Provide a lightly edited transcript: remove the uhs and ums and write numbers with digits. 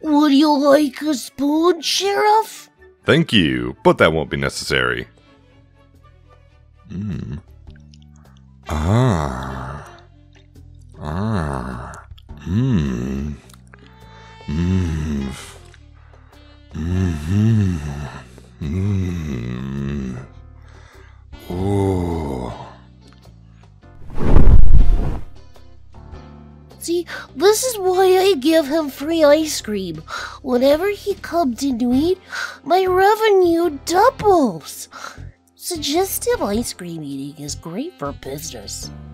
Would you like a spoon, Sheriff? Thank you, but that won't be necessary. See, this is why I give him free ice cream. Whenever he comes in to eat, my revenue doubles. Suggestive ice cream eating is great for business.